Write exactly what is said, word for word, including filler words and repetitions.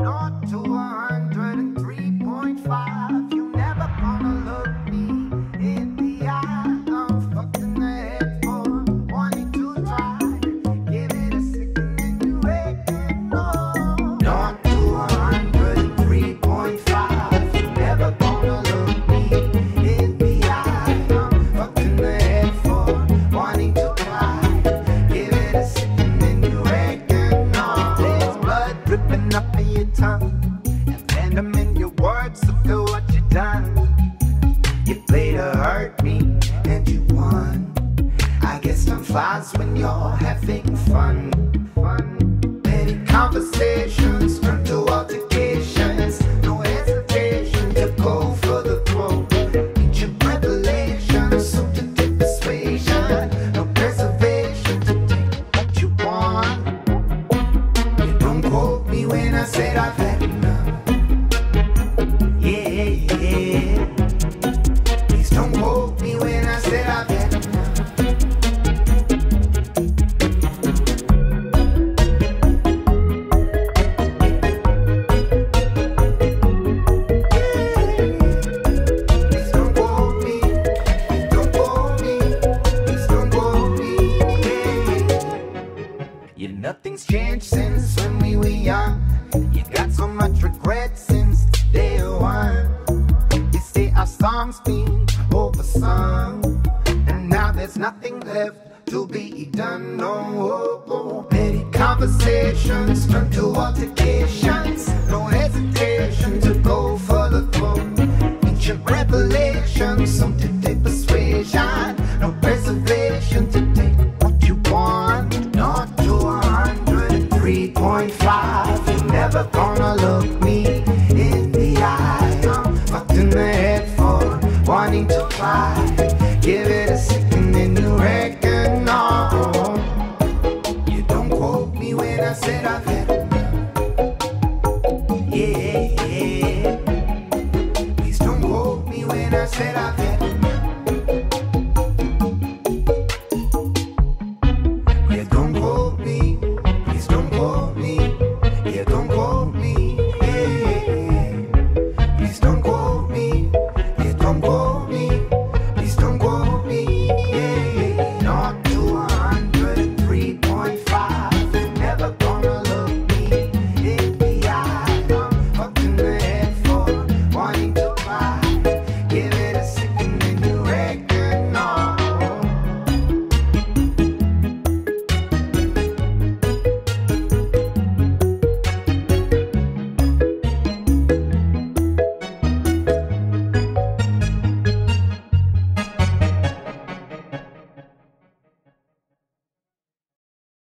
Not to one hundred three point five. You never gonna look me in the eye. I'm fucked in the head for wanting to try. Give it a second and you ignore. Not to one hundred three point five. You never gonna look me in the eye. I'm fucked in the head for wanting to try. Give it a second and you ignore. There's blood dripping up in your tongue. I'm in your words, look at what you done. You played to hurt me, and you won. I guess time flies when you're having fun. Fun. Petty conversations turn to altercations. No hesitation to go for the throat. Ancient revelations, so to take persuasion. No preservation to take what you want. You don't quote me when I said I've had enough. Please don't quote me when I said I've had enough. Please don't quote me, please don't quote me, please don't quote me. Yeah, nothing's changed since when we were young. You got so much regret since day one. Our songs been oversung, and now there's nothing left to be done. No, oh, petty conversations turn to altercations. No hesitation to go for the throat. Ancient revelations, some to take persuasion. No preservation to take what you want. Not to one hundred three point five. You're never gonna look me in the eye. I'm fucked in the head for wanting to fly.